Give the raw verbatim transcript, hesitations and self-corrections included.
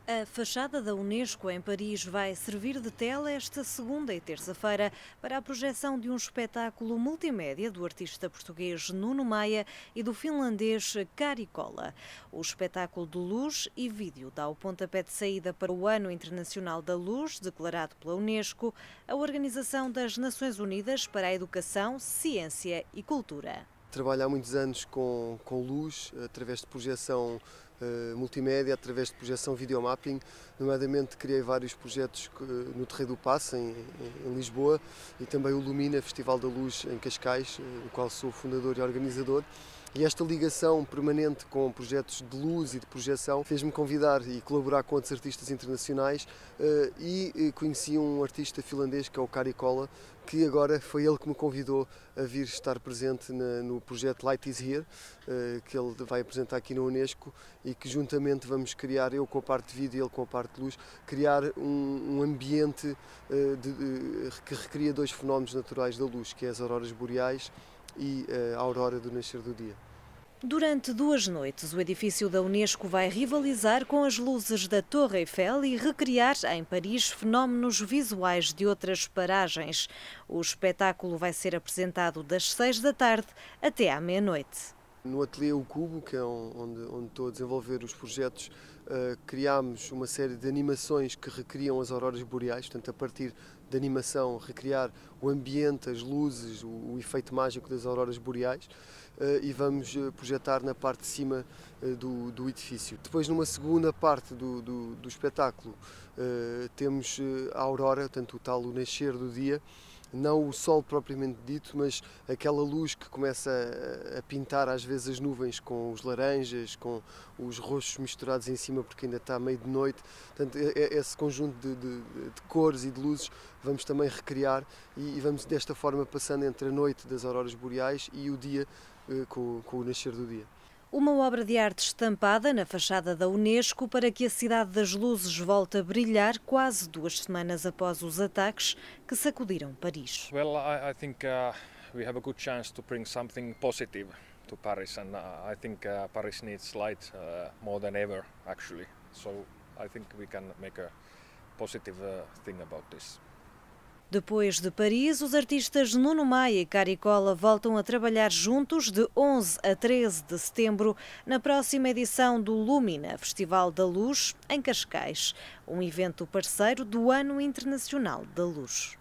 A fachada da Unesco em Paris vai servir de tela esta segunda e terça-feira para a projeção de um espetáculo multimédia do artista português Nuno Maia e do finlandês Kari Kola. O espetáculo de luz e vídeo dá o pontapé de saída para o Ano Internacional da Luz, declarado pela Unesco, a Organização das Nações Unidas para a Educação, Ciência e Cultura. Trabalho há muitos anos com, com luz, através de projeção uh, multimédia, através de projeção videomapping. Nomeadamente criei vários projetos uh, no Terreiro do Paço, em, em, em Lisboa, e também o Lumina, Festival da Luz em Cascais, uh, do qual sou fundador e organizador. E esta ligação permanente com projetos de luz e de projeção fez-me convidar e colaborar com outros artistas internacionais uh, e conheci um artista finlandês que é o Kari Kola, que agora foi ele que me convidou a vir estar presente na, no projeto Light is Here, uh, que ele vai apresentar aqui na Unesco, e que juntamente vamos criar, eu com a parte de vídeo e ele com a parte de luz, criar um, um ambiente uh, de, de, que recria dois fenómenos naturais da luz, que é as auroras boreais e a aurora do nascer do dia. Durante duas noites, o edifício da Unesco vai rivalizar com as luzes da Torre Eiffel e recriar em Paris fenómenos visuais de outras paragens. O espetáculo vai ser apresentado das seis da tarde até à meia-noite. No ateliê O Cubo, que é onde, onde estou a desenvolver os projetos, uh, criámos uma série de animações que recriam as auroras boreais, portanto, a partir de animação, recriar o ambiente, as luzes, o, o efeito mágico das auroras boreais, uh, e vamos uh, projetar na parte de cima uh, do, do edifício. Depois, numa segunda parte do, do, do espetáculo, uh, temos uh, a aurora, portanto, o tal o nascer do dia. Não o sol propriamente dito, mas aquela luz que começa a, a pintar às vezes as nuvens com os laranjas, com os roxos misturados em cima porque ainda está meio de noite. Portanto, esse conjunto de, de, de cores e de luzes vamos também recriar e, e vamos desta forma passando entre a noite das auroras boreais e o dia eh, com, com o nascer do dia. Uma obra de arte estampada na fachada da Unesco para que a Cidade das Luzes volte a brilhar quase duas semanas após os ataques que sacudiram Paris. Well, I, I think uh, we have a good chance to bring something positive to Paris, and uh, I think uh, Paris needs light uh, more than ever, actually. So I think we can make a positive uh, thing about this. Depois de Paris, os artistas Nuno Maia e Kari Kola voltam a trabalhar juntos de onze a treze de setembro na próxima edição do Lumina, Festival da Luz, em Cascais, um evento parceiro do Ano Internacional da Luz.